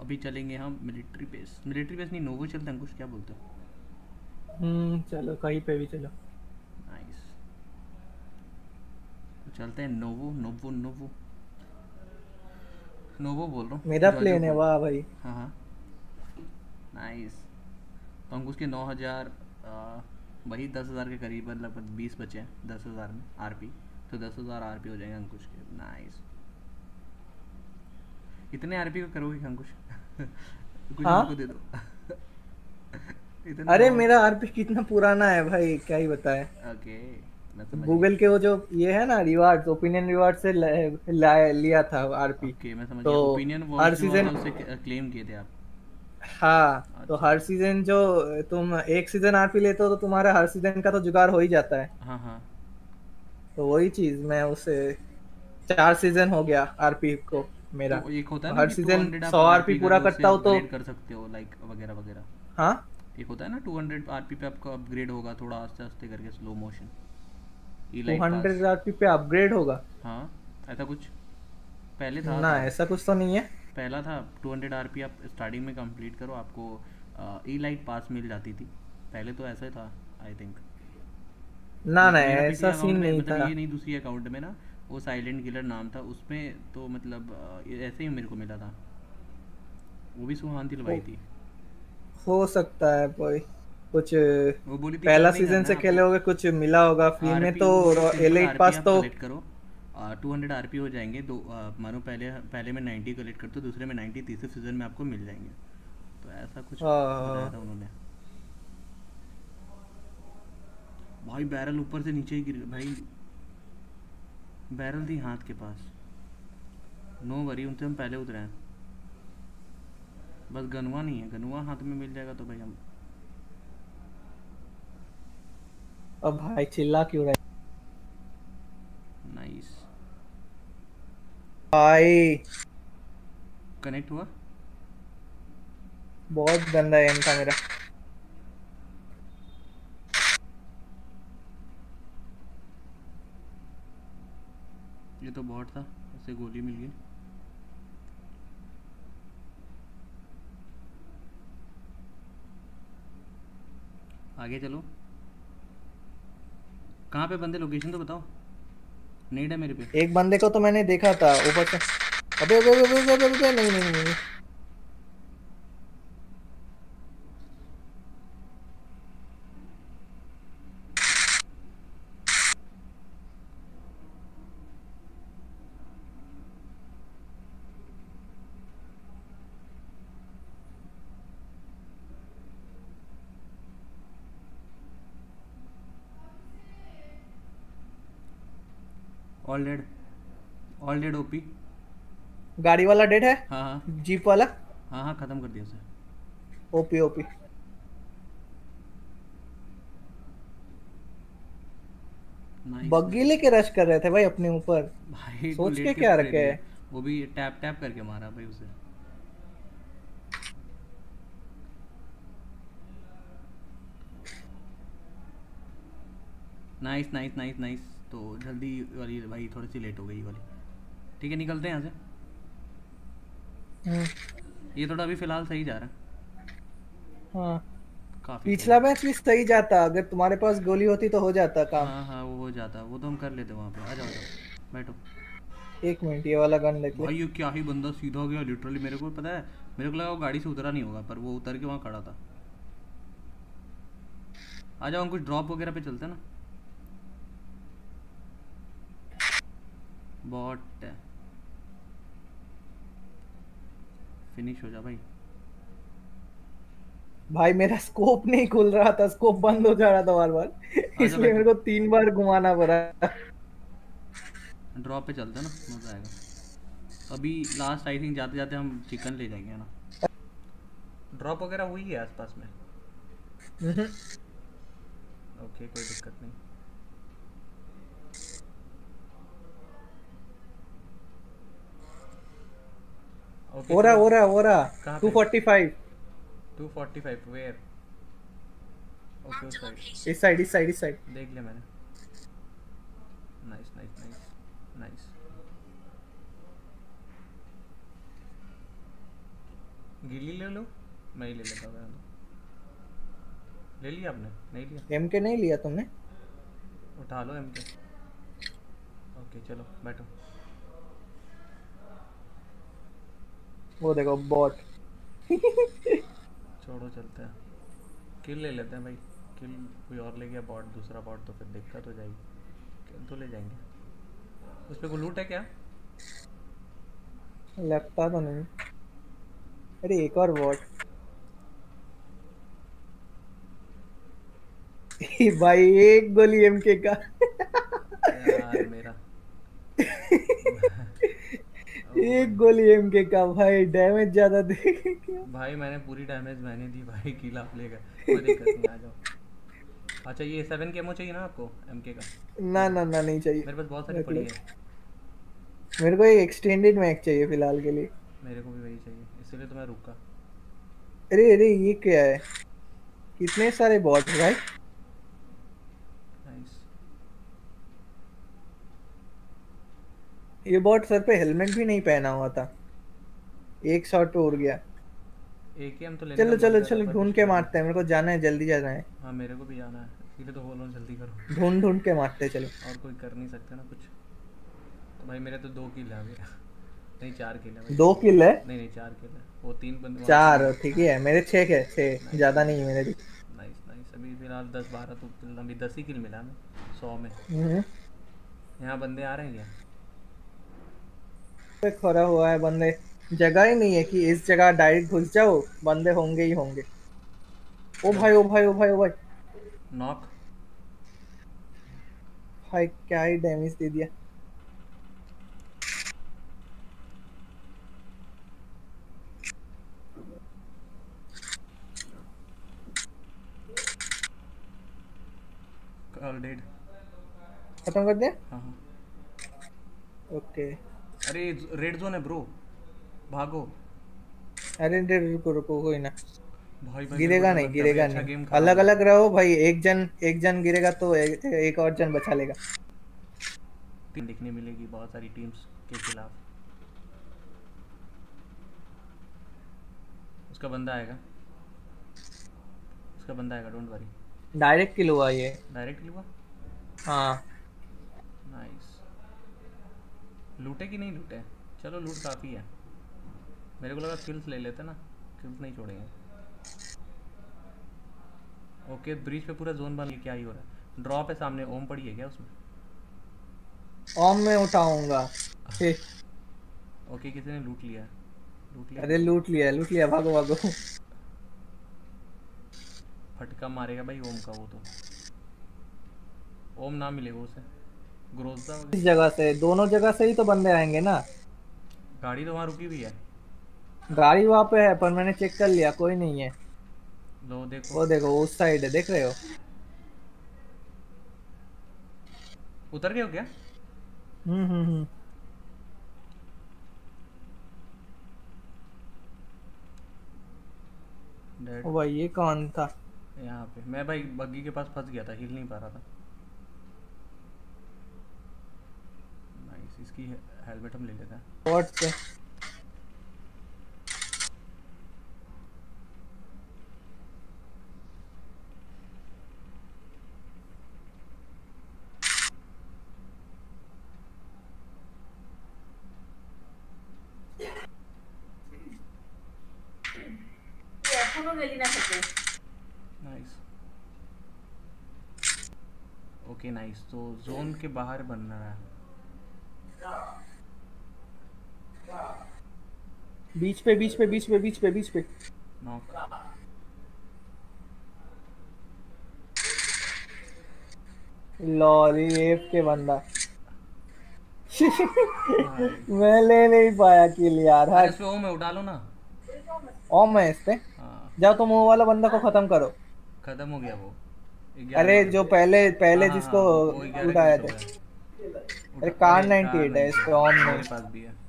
अभी चलेंगे हम मिलिट्री बेस नहीं, नोवो चलते हैं अंकुश, क्या बोलते हो? चलो कहीं पे भी चलो। नाइस। तो चलते हैं नोवो नोवो नोवो। नोवो बोल रहा मेरा हूँ, जॉर्जो प्लेन है, बोल। वाह भाई। हाँ हाँ। नाइस। तो अंकुश के 9,000, वही 10,000 के करीब, लगभग 20 बचे हैं 10,000 में आरपी। तो 10,000 आरपी हो जाएंगे अंकुश के। नाइस। कितने आरपी का करोगे अंकुश? कुछ हमको हाँ। दे दो। इतने अरे बहुत। मेरा आरपी कितना पुराना है भाई, क्या ही बताए। ओके, मैं समझ गया। गूगल के वो जो ये है ना रिवार्ड्स, ओपिनियन रिवार्ड से लिया था आरपी। ओके, मैं समझ तो गया, ओपिनियन हर वॉइस जो सीजन, वाला उसे क्लेम किए थे आप। हाँ, तो अच्छा। हर सीजन जो तुम एक सीजन आरपी लेते हो तो तुम्हारा हर सीजन का तो जुगाड़ हो ही जाता है। हाँ हाँ। तो वही चीज मैं उसे 4 सीजन हो गया आरपी को मेरा। तो एक होता है तो ना हर कि सीजन 200 आप 100 आरपी आरपी का पूरा तो उससे करता हूँ तो। अपग्रेड कर सकते हो, लाइक वगैरह वगैरह। हाँ। एक होता है ना 200 आरपी पे आपका अपग्रेड होगा, थोड़ा आस्ते आस्ते करके, slow motion. Elite pass. Hundred RP पे अपग्रेड होगा? हाँ, ऐसा कुछ पहले था ना, शायद। ऐसा कुछ तो नहीं है। पहला था 200 आरपी, आप स्टार्टिंग में कंप्लीट करो, आपको ई लाइट पास मिल जाती थी। पहले तो ऐसा ही था, आई थिंक। ना ना, मेरा पिछले ऐसा अकाउंट सीन में, नहीं मतलब था। ये नहीं, दूसरी अकाउंट में ना, वो साइलेंट किलर नाम था उसमें, तो मतलब ये ऐसे ही मेरे को मिला था। वो भी सुहान दिलवाई हो, थी। हो सकता है कोई कुछ वो बोली थी कल पहला नहीं सीजन करना से है खेले आपको। होगे, कुछ मिला होगा फ्री में आरपी तो। वो बोली सिंपल एलिट आरपी पास आप तो। कलेक्ट करो। 200 आरपी हो जाएंगे दो, मानो पहले पहले में 90 कलेक्ट करते हो, दूसरे में 90, तीसरे सीजन में आपको मिल जाएंगे। तो ऐसा कुछ बताया हाँ। था उन्होंने। भाई बैरल ऊपर से नीचे ही गिर गया भाई। बैरल थी हाथ के पास। नो वरी, उनसे हम पहले उतरे हैं। बस गनवा नहीं है, गनवा हाथ में मिल जाएगा तो भाई हम। अब भाई चिल्ला क्यों रहे नाइस। भाई? कनेक्ट हुआ। बहुत गंदा एम था मेरा। ये तो बॉट था, उससे गोली मिल गई। आगे चलो। कहाँ पे बंदे, लोकेशन तो बताओ। नीड है मेरे पे। एक बंदे को तो मैंने देखा था ऊपर से। अबे अबे अबे अबे अबे अबे, नहीं नहीं नहीं। All dead. All dead OP. गाड़ी वाला डेड है। हाँ हाँ। जीप वाला। हाँ हाँ, ख़त्म कर दिया उसे। OP OP. Nice buggy nice. लेके रश कर रहे थे भाई अपने ऊपर। भाई को सोच लेट के के क्या स्प्रे रखे दिया। है। वो भी टैप टैप करके मारा भाई उसे। Nice nice nice nice. तो जल्दी वाली भाई, थोड़ी सी लेट हो गई ये वाली। ठीक है, निकलते हैं यहाँ से। हम्म। ये थोड़ा अभी फ़िलहाल सही जा रहा है। हाँ। काफ़ी सही। पिछला मैच भी सही जाता, अगर तुम्हारे पास गोली होती तो हो जाता काम। हाँ हाँ, वो हो जाता, वो तो हम कर लेते वहाँ पे। आ जाओ आ जाओ, बैठो। 1 मिनट, ये वाला गन देख ले। भाई ये क्या ही बंदा सीधा गया लिटरली, मेरे को पता है। मेरे को लगा वो गाड़ी से उतरा नहीं होगा, पर वो उतर के वहाँ खड़ा था। आ जाओ, हम कुछ ड्रॉप वगैरह पे चलते हैं ना। बॉट। फिनिश हो जा भाई। भाई मेरा स्कोप नहीं खुल रहा था, स्कोप बंद हो जा रहा था बार बार। आ जाओ इसलिए बैठो। मेरे को 3 बार घुमाना पड़ा। ड्रॉप पे चलते हैं ना, मज़ा आएगा। तो अभी लास्ट आई थिंक, जाते जाते हम चिकन ले जाएंगे, है ना। ड्रॉप वगैरह हुई है आसपास में। हम्म। ओके, कोई दिक्कत नहीं। ओके चलो। हो रहा। कहाँ टू पे? Forty five 245 where? ओके, उस साइड। इस साइड इस साइड इस साइड। देख लिया मैंने। Nice nice nice. नाइस। गिल्ली ले लो, मैं ही ले लेता हूँ। ले लिया आपने? नहीं लिया? MK नहीं लिया तुमने? उठा लो MK। ओके चलो बैठो। वो देखो बॉट। छोड़ो चलते हैं, किल ले लेते हैं भाई। किल कोई और ले गया बॉट, दूसरा बॉट, तो फिर दिक्कत हो जाएगी। किल तो ले जाएंगे। उस पर कोई लूट है क्या? लगता तो नहीं। अरे एक और बॉट। भाई एक गोली MK का। यार मेरा ओ एक भाई। गोली MK का भाई, डैमेज ज्यादा दे क्या। भाई मैंने पूरी डैमेज मैंने दी भाई, किल आप ले गए। कोई दिक्कत नहीं, आ जाओ। अच्छा ये 7 के एमओ चाहिए ना आपको MK का? ये ना लो, ना ना, नहीं चाहिए। मेरे पास बहुत सारी रख पड़ी लो। है। मेरे को एक एक्सटेंडेड मैग चाहिए फिलहाल के लिए। मेरे को भी वही चाहिए, इसीलिए तो मैं रुका। अरे अरे ये क्या है, कितने सारे बॉट भाई। नाइस। ये बॉट सर पे हेलमेट भी नहीं पहना हुआ था, एक शॉट पे उड़ गया। AKM तो लेने का चलो मन चलो कर रहा चलो, पर कुछ ढूंढ के कर नहीं। मारते हैं, मेरे को जाना है, जल्दी जाना है। हाँ मेरे को भी जाना है, इसीलिए तो बोल रहा हूँ जल्दी करो। ढूंढ ढूंढ के मारते हैं, चलो। और कोई कर नहीं सकते ना कुछ। तो भाई मेरे तो 2 किल है अभी। नहीं 4 किल है भाई, दो किल है? नहीं नहीं 4 किल है, वो 3 बंदे वहाँ तीन। चार ठीक ही है, मेरे 6 है, 6 नाइस ज्यादा नहीं है नाइस। मेरे भी। नाइस नाइस, अभी फिलहाल 10 12 तो अभी 10 ही किल मिला हमें 100 में। हम्म। यहाँ बंदे आ रहे हैं क्या? पे खड़ा हुआ है बंदे। जगह ही नहीं है कि इस जगह डायरेक्ट घुस जाओ, बंदे होंगे ही होंगे। ओ लो, भाई ओ भाई ओ भाई ओ भाई। नॉक। भाई क्या ही डैमेज दे दिया। All dead. खत्म कर दिया। हाँ हाँ। ओके। अरे रेड जोन है ब्रो, भागो। अरे अरे, रुको रुको, कोई ना। भाई भाई मेरे को गिरेगा डर नहीं, लगता है भाई, गिरेगा अच्छा नहीं। गेम खराब अलग हो अलग जाएगा। रहो भाई, एक जन गिरेगा तो एक और जन बचा लेगा। टीम दिखने मिलेगी बहुत सारी टीम्स के खिलाफ। उसका बंदा आएगा, उसका बंदा आएगा, डोंट वरी। डायरेक्ट किल हुआ ये। डायरेक्ट हुआ। हाँ। नाइस। लूटे कि नहीं लूटे? चलो लूट काफ़ी है। मेरे को लगा किल्स ले लेते ना, किल्स नहीं छोड़ेंगे। ओके ब्रिज पे पूरा जोन बन गया, क्या ही हो रहा है? ड्रॉप है सामने, ओम पड़ी है क्या उसमें? ओम में उठाऊंगा। हे, ओके किसी ने लूट लिया है, लूट लिया अरे किसी ने। लूट लिया, भागो भागो। फटका मारेगा भाई ओम का वो तो। ओम ना मिलेगा उसे, ग्रोजा हो इस गया। जगह से, दोनों जगह से ही तो बंदे आएंगे ना। गाड़ी तो वहाँ रुकी हुई है। गाड़ी वहां पे है, पर मैंने चेक कर लिया, कोई नहीं है। लो देखो। वो देखो उस साइड है, देख रहे हो? उतर गए हो क्या? हम्म। डेड। ओ भाई ये कौन था? यहाँ पे मैं भाई बग्गी के पास फंस गया था, हिल नहीं पा रहा था। नाइस, इसकी हेलमेट हम ले लेते हैं। व्हाट से? नाइस। ओके नाइस, तो जोन के बाहर बन रहा है। बीच पे बीच पे बीच पे बीच पे बीच पे। नॉक। लॉल ये के बंदा। भाई मैं ले नहीं पाया किल यार, अरे हट। उस पे ओम है, उठा लो ना। ओम है इस पे। हाँ जाओ तुम वो वाला बंदा को खत्म करो। खत्म हो गया वो, 11 अरे किल। जो पहले हाँ पहले हाँ जिसको हाँ, वो 11 किल उठाया हो थे। गया। अरे उठा, कार अरे कार 98 है इस 98, पे, हाँ ओम नहीं। मेरे पास भी है।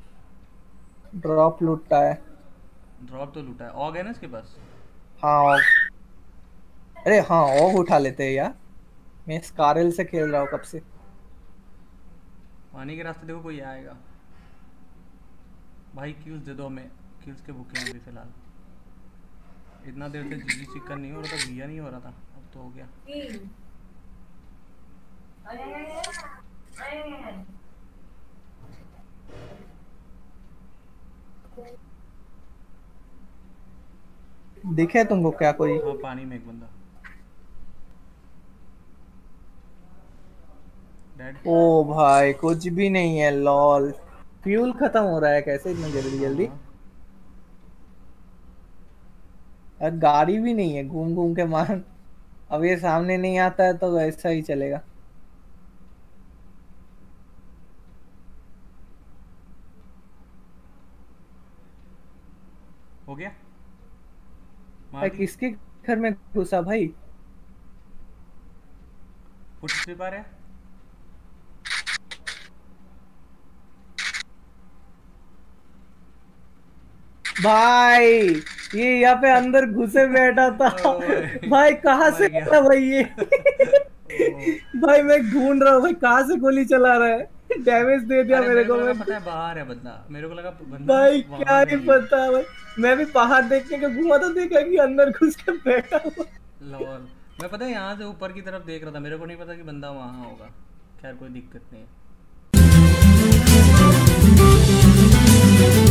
ड्रॉप लूटता है। ड्रॉप तो लूटा है, ऑग है ना इसके पास। हाँ ऑग। अरे हाँ ऑग उठा लेते हैं यार। मैं स्कारल से खेल रहा हूँ कब से। पानी के रास्ते देखो कोई आएगा। भाई क्यूज दे दो हमें, किल्स के भूखे हैं अभी फिलहाल। इतना देर से जीजी चिकन नहीं हो रहा था, भैया नहीं हो रहा था, अब तो हो गया। दिखे तुमको क्या कोई? हाँ पानी में एक बंदा डेड। ओ भाई कुछ भी नहीं है लॉल। फ्यूल खत्म हो रहा है कैसे इतना जल्दी हाँ जल्दी? हाँ और गाड़ी भी नहीं है, घूम घूम के मार। अब ये सामने नहीं आता है तो वैसा ही चलेगा। हो गया, मार भाई दी। किसके घर में घुसा भाई? फुट स्लिप आ रहा है। भाई ये यहाँ पे अंदर घुसे बैठा था। ओए, भाई कहाँ मर से गया। आया भाई ये? ओ, भाई मैं ढूंढ रहा हूँ भाई, कहाँ से गोली चला रहा है? डैमेज दे दिया अरे मेरे मेरे को को। लगा मैं पता है बाहर है बंदा, मेरे को लगा बंदा ना भाई क्या वहां ही कहीं है। पता भाई। मैं भी बाहर देखने का घुमा तो देखा कि अंदर घुस के बैठा हुआ। लॉल, मैं पता है यहाँ से ऊपर की तरफ देख रहा था, मेरे को नहीं पता कि बंदा वहाँ होगा। खैर कोई दिक्कत नहीं है।